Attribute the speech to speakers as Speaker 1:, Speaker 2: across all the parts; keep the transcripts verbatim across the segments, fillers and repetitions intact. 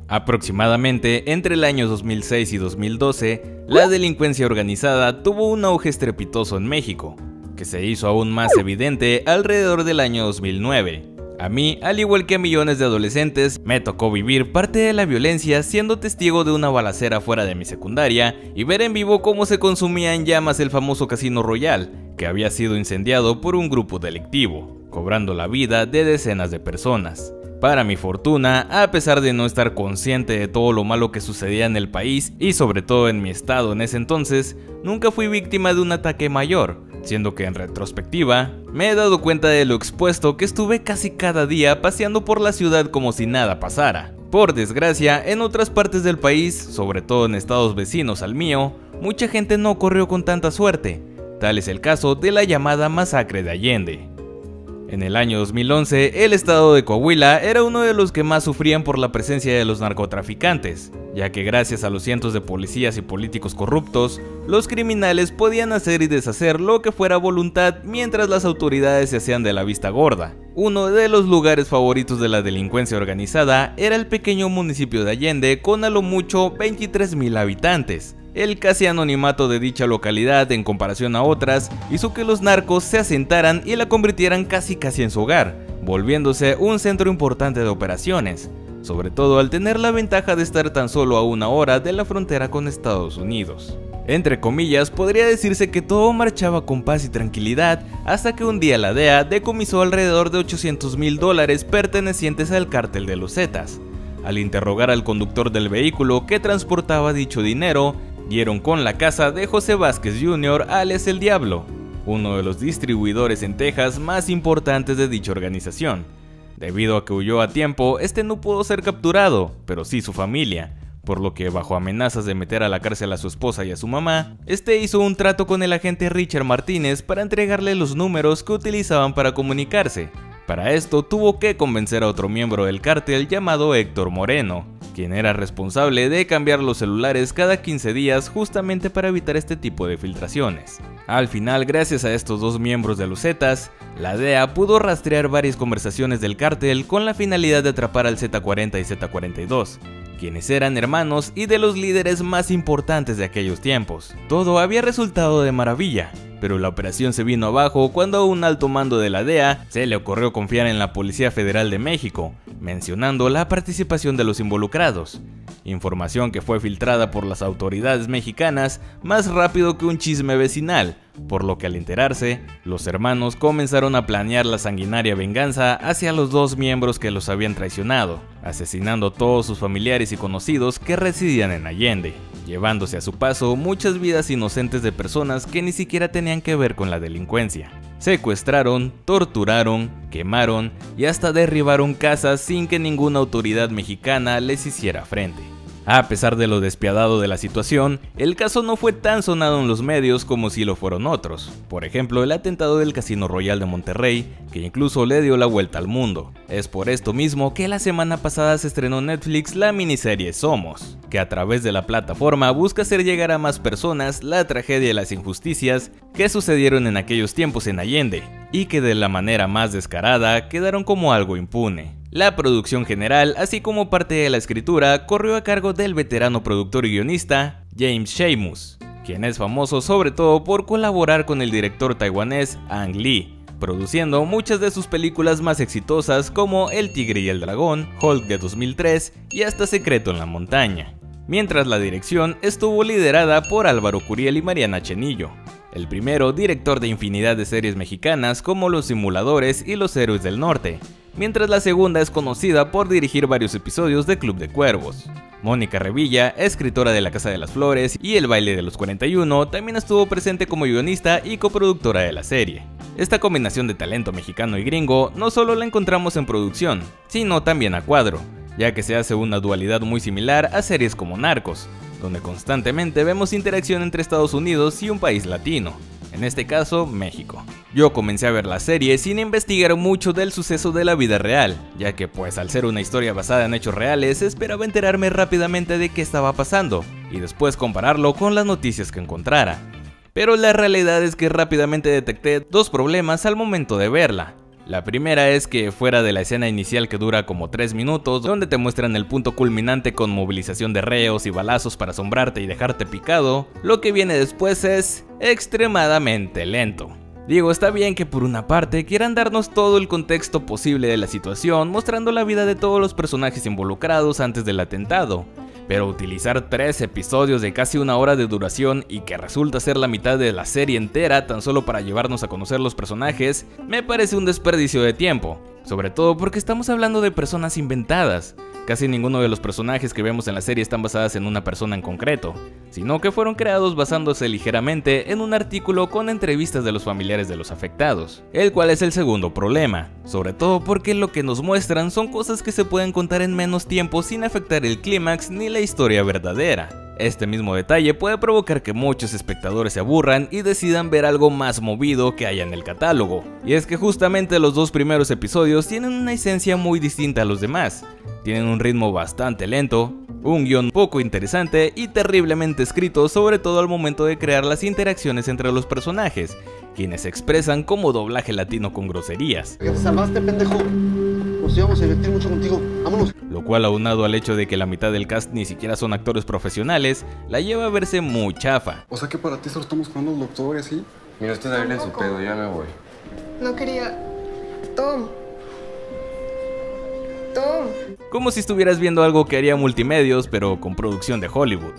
Speaker 1: Aproximadamente entre el año dos mil seis y dos mil doce, la delincuencia organizada tuvo un auge estrepitoso en México, que se hizo aún más evidente alrededor del año dos mil nueve. A mí, al igual que a millones de adolescentes, me tocó vivir parte de la violencia siendo testigo de una balacera fuera de mi secundaria y ver en vivo cómo se consumía en llamas el famoso Casino Royal, que había sido incendiado por un grupo delictivo, cobrando la vida de decenas de personas. Para mi fortuna, a pesar de no estar consciente de todo lo malo que sucedía en el país y sobre todo en mi estado en ese entonces, nunca fui víctima de un ataque mayor, siendo que en retrospectiva, me he dado cuenta de lo expuesto que estuve casi cada día paseando por la ciudad como si nada pasara. Por desgracia, en otras partes del país, sobre todo en estados vecinos al mío, mucha gente no corrió con tanta suerte. Tal es el caso de la llamada masacre de Allende. En el año dos mil once, el estado de Coahuila era uno de los que más sufrían por la presencia de los narcotraficantes, ya que gracias a los cientos de policías y políticos corruptos, los criminales podían hacer y deshacer lo que fuera voluntad mientras las autoridades se hacían de la vista gorda. Uno de los lugares favoritos de la delincuencia organizada era el pequeño municipio de Allende con a lo mucho veintitrés mil habitantes. El casi anonimato de dicha localidad en comparación a otras hizo que los narcos se asentaran y la convirtieran casi casi en su hogar, volviéndose un centro importante de operaciones, sobre todo al tener la ventaja de estar tan solo a una hora de la frontera con Estados Unidos. Entre comillas, podría decirse que todo marchaba con paz y tranquilidad hasta que un día la D E A decomisó alrededor de ochocientos mil dólares pertenecientes al cártel de los Zetas. Al interrogar al conductor del vehículo que transportaba dicho dinero, dieron con la casa de José Vázquez junior alias El Diablo, uno de los distribuidores en Texas más importantes de dicha organización. Debido a que huyó a tiempo, este no pudo ser capturado, pero sí su familia, por lo que bajo amenazas de meter a la cárcel a su esposa y a su mamá, este hizo un trato con el agente Richard Martínez para entregarle los números que utilizaban para comunicarse. Para esto tuvo que convencer a otro miembro del cártel llamado Héctor Moreno, quien era responsable de cambiar los celulares cada quince días justamente para evitar este tipo de filtraciones. Al final, gracias a estos dos miembros de los Zetas, la D E A pudo rastrear varias conversaciones del cártel con la finalidad de atrapar al Z cuarenta y Z cuarenta y dos, quienes eran hermanos y de los líderes más importantes de aquellos tiempos. Todo había resultado de maravilla, pero la operación se vino abajo cuando a un alto mando de la D E A se le ocurrió confiar en la Policía Federal de México, mencionando la participación de los involucrados, información que fue filtrada por las autoridades mexicanas más rápido que un chisme vecinal, por lo que al enterarse, los hermanos comenzaron a planear la sanguinaria venganza hacia los dos miembros que los habían traicionado, asesinando a todos sus familiares y conocidos que residían en Allende, llevándose a su paso muchas vidas inocentes de personas que ni siquiera tenían que ver con la delincuencia. Secuestraron, torturaron, quemaron y hasta derribaron casas sin que ninguna autoridad mexicana les hiciera frente. A pesar de lo despiadado de la situación, el caso no fue tan sonado en los medios como si lo fueron otros. Por ejemplo, el atentado del Casino Royal de Monterrey, que incluso le dio la vuelta al mundo. Es por esto mismo que la semana pasada se estrenó en Netflix la miniserie Somos, que a través de la plataforma busca hacer llegar a más personas la tragedia y las injusticias que sucedieron en aquellos tiempos en Allende, y que de la manera más descarada quedaron como algo impune. La producción general, así como parte de la escritura, corrió a cargo del veterano productor y guionista James Sheamus, quien es famoso sobre todo por colaborar con el director taiwanés Ang Lee, produciendo muchas de sus películas más exitosas como El Tigre y el Dragón, Hulk de dos mil tres y hasta Secreto en la Montaña. Mientras la dirección estuvo liderada por Álvaro Curiel y Mariana Chenillo, el primero director de infinidad de series mexicanas como Los Simuladores y Los Héroes del Norte, mientras la segunda es conocida por dirigir varios episodios de Club de Cuervos. Mónica Revilla, escritora de La Casa de las Flores y El Baile de los cuarenta y uno, también estuvo presente como guionista y coproductora de la serie. Esta combinación de talento mexicano y gringo no solo la encontramos en producción, sino también a cuadro, ya que se hace una dualidad muy similar a series como Narcos, donde constantemente vemos interacción entre Estados Unidos y un país latino, en este caso México. Yo comencé a ver la serie sin investigar mucho del suceso de la vida real, ya que pues al ser una historia basada en hechos reales esperaba enterarme rápidamente de qué estaba pasando y después compararlo con las noticias que encontrara. Pero la realidad es que rápidamente detecté dos problemas al momento de verla. La primera es que fuera de la escena inicial que dura como tres minutos, donde te muestran el punto culminante con movilización de reos y balazos para asombrarte y dejarte picado, lo que viene después es extremadamente lento. Digo, está bien que por una parte quieran darnos todo el contexto posible de la situación, mostrando la vida de todos los personajes involucrados antes del atentado, pero utilizar tres episodios de casi una hora de duración y que resulta ser la mitad de la serie entera tan solo para llevarnos a conocer los personajes, me parece un desperdicio de tiempo, sobre todo porque estamos hablando de personas inventadas. Casi ninguno de los personajes que vemos en la serie están basados en una persona en concreto, sino que fueron creados basándose ligeramente en un artículo con entrevistas de los familiares de los afectados, el cual es el segundo problema, sobre todo porque lo que nos muestran son cosas que se pueden contar en menos tiempo sin afectar el clímax ni la historia verdadera. Este mismo detalle puede provocar que muchos espectadores se aburran y decidan ver algo más movido que haya en el catálogo, y es que justamente los dos primeros episodios tienen una esencia muy distinta a los demás. Tienen un ritmo bastante lento, un guión poco interesante y terriblemente escrito, sobre todo al momento de crear las interacciones entre los personajes, quienes se expresan como doblaje latino con groserías.
Speaker 2: ¿Qué te salvaste, pendejo? Nos íbamos a divertir mucho contigo, vámonos.
Speaker 1: Lo cual, aunado al hecho de que la mitad del cast ni siquiera son actores profesionales, la lleva a verse muy chafa.
Speaker 3: O sea que para ti solo estamos jugando al doctor y así.
Speaker 4: Mira, usted a en su pedo, ya me voy.
Speaker 5: No quería... Tom. Tom.
Speaker 1: Como si estuvieras viendo algo que haría Multimedios, pero con producción de Hollywood.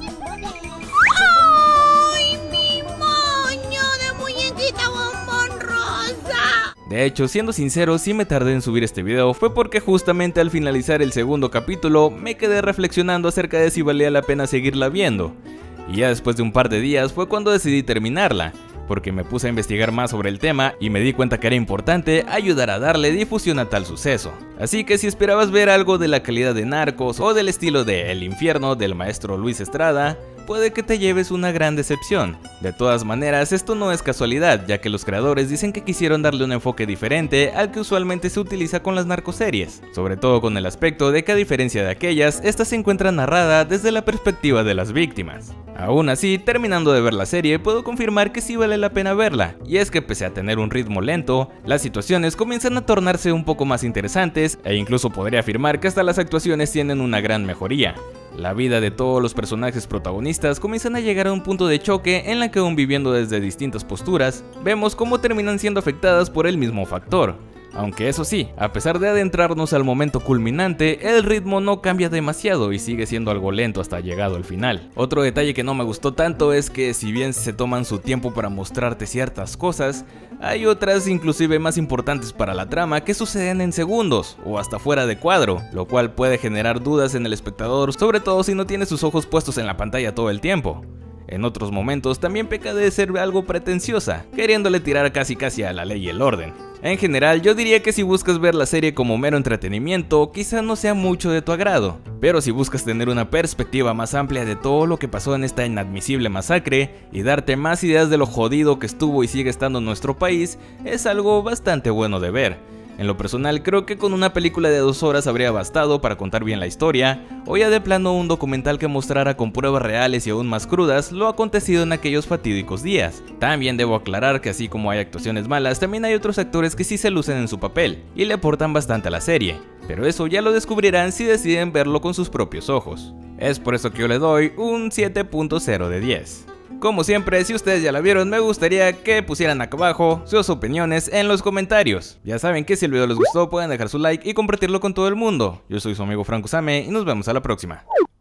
Speaker 6: ¡Ay, mi moño de muñequita bombón rosa!
Speaker 1: De hecho, siendo sincero, si me tardé en subir este video fue porque justamente al finalizar el segundo capítulo me quedé reflexionando acerca de si valía la pena seguirla viendo. Y ya después de un par de días fue cuando decidí terminarla, porque me puse a investigar más sobre el tema y me di cuenta que era importante ayudar a darle difusión a tal suceso. Así que si esperabas ver algo de la calidad de Narcos o del estilo de El Infierno del maestro Luis Estrada, puede que te lleves una gran decepción. De todas maneras, esto no es casualidad, ya que los creadores dicen que quisieron darle un enfoque diferente al que usualmente se utiliza con las narcoseries, sobre todo con el aspecto de que a diferencia de aquellas, esta se encuentra narrada desde la perspectiva de las víctimas. Aún así, terminando de ver la serie, puedo confirmar que sí vale la pena verla, y es que pese a tener un ritmo lento, las situaciones comienzan a tornarse un poco más interesantes, e incluso podría afirmar que hasta las actuaciones tienen una gran mejoría. La vida de todos los personajes protagonistas comienzan a llegar a un punto de choque en la que, aún viviendo desde distintas posturas, vemos cómo terminan siendo afectadas por el mismo factor. Aunque eso sí, a pesar de adentrarnos al momento culminante, el ritmo no cambia demasiado y sigue siendo algo lento hasta llegado al final. Otro detalle que no me gustó tanto es que, si bien se toman su tiempo para mostrarte ciertas cosas, hay otras inclusive más importantes para la trama que suceden en segundos o hasta fuera de cuadro, lo cual puede generar dudas en el espectador, sobre todo si no tiene sus ojos puestos en la pantalla todo el tiempo. En otros momentos también peca de ser algo pretenciosa, queriéndole tirar casi casi a la ley y el orden. En general, yo diría que si buscas ver la serie como mero entretenimiento, quizá no sea mucho de tu agrado, pero si buscas tener una perspectiva más amplia de todo lo que pasó en esta inadmisible masacre y darte más ideas de lo jodido que estuvo y sigue estando en nuestro país, es algo bastante bueno de ver. En lo personal, creo que con una película de dos horas habría bastado para contar bien la historia, o ya de plano un documental que mostrara con pruebas reales y aún más crudas lo acontecido en aquellos fatídicos días. También debo aclarar que así como hay actuaciones malas, también hay otros actores que sí se lucen en su papel y le aportan bastante a la serie, pero eso ya lo descubrirán si deciden verlo con sus propios ojos. Es por eso que yo le doy un siete punto cero de diez. Como siempre, si ustedes ya la vieron, me gustaría que pusieran acá abajo sus opiniones en los comentarios. Ya saben que si el video les gustó pueden dejar su like y compartirlo con todo el mundo. Yo soy su amigo Franco Same y nos vemos a la próxima.